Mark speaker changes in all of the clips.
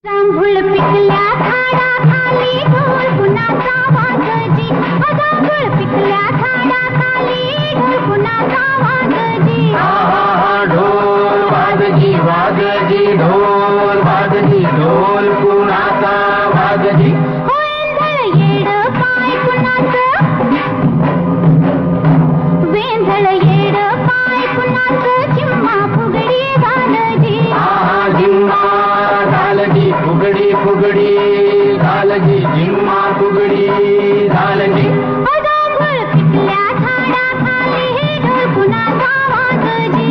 Speaker 1: जांभूळ पिकल्या झाडाखाली ढोल कुणाचा वाजजी. जांभूळ पिकल्या झाडाखाली ढोल कुणाचा वाजजी.
Speaker 2: ढोल वाजजी वाजजी ढोल वाजजी ढोल कुणाचा वाजजी.
Speaker 1: वेंधळ येड पाय कुणाचं वेंधळ येड पाय कुणाचं जिम्मा फुगडी घालजी.
Speaker 2: जिम्मा घालजी फुगडी फुगडी घालजी जिम्मा फुगडी घालजी.
Speaker 1: जांभूळ पिकल्या झाडाखाली ढोल कुणाचा वाजजी.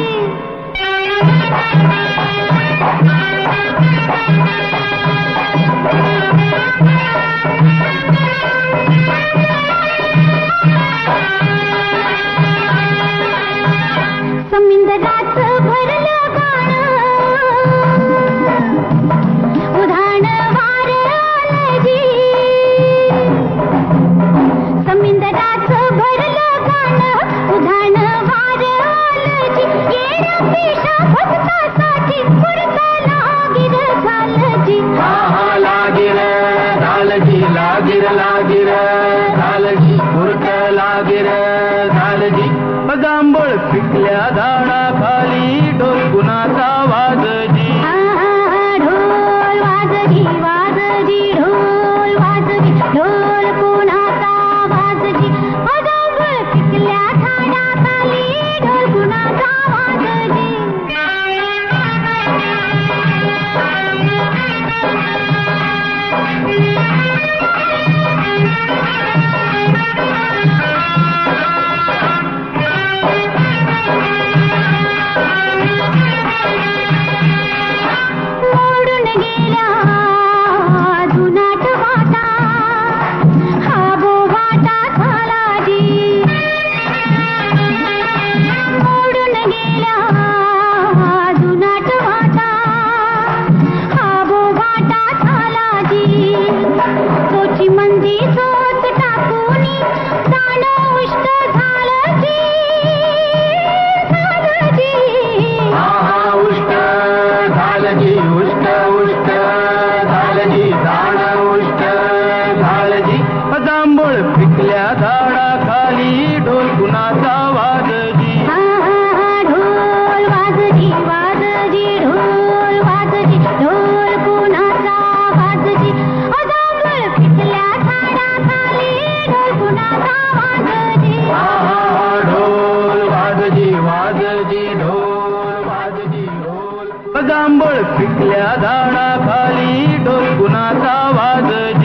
Speaker 1: समिंदराचं भरलं गाणं उधाण वार आलजी. समिंदराचं भरलं गाणं उधाण वार आलजी. येणा पेशा भक्तासाठी पुरता लागीर झालजी.
Speaker 2: लागीर झालजी लागीर लागीर झालजी पुरत लागीर झालजी. जांभूळ पिकल्या झाडाखाली ढोल कुणाचा वाजजी.
Speaker 1: ढोल वाजजी वाजजी ढोल वाजजी ढोल कुणाचा वाजजी. जांभूळ पिकल्या झाडाखाली ढोल कुणाचा वाजजी. मोडून गेल्या जुनाट वाटा हा बोवाटा झालाजी. मोडून गेल्या जुनाट वाटा हा बोवाटा झालाजी. सोची मंदी सोच टाकूनी जाणं उष्ट झालंजी.
Speaker 2: उष्ट झालजी उष्ट उष्ट झालजी झाड उष्ट झालजी. जांभूळ पिकल्या झाडाखाली ढोल कुणाचा वाजजी.
Speaker 1: ढोल वाजजी वाजजी ढोल वाजजी ढोल कुणाचा वाजजी. जांभूळ पिकल्या झाडाखाली ढोल कुणाचा वाजजी.
Speaker 2: ढोल वाजजी वाजजी ढोल वाजजी ढोल. जांभूळ पिकल्या झाडाखाली ढोल कुणाचा वाजजी.